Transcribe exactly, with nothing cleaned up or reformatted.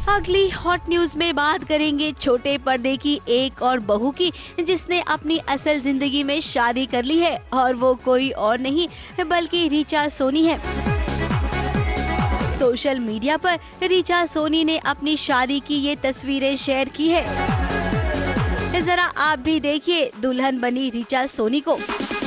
अगली hot news में बात करेंगे छोटे पर्दे की एक और बहू की, जिसने अपनी असल जिंदगी में शादी कर ली है और वो कोई और नहीं बल्कि ऋचा सोनी है। सोशल मीडिया पर ऋचा सोनी ने अपनी शादी की ये तस्वीरें शेयर की है। जरा आप भी देखिए दुल्हन बनी ऋचा सोनी को।